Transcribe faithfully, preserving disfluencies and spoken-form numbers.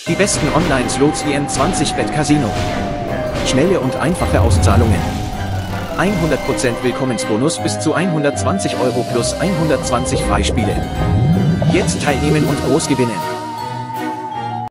Die besten Online-Slots wie M zwanzig Bet Casino. Schnelle und einfache Auszahlungen. hundert Prozent Willkommensbonus bis zu hundertzwanzig Euro plus hundertzwanzig Freispiele. Jetzt teilnehmen und groß gewinnen.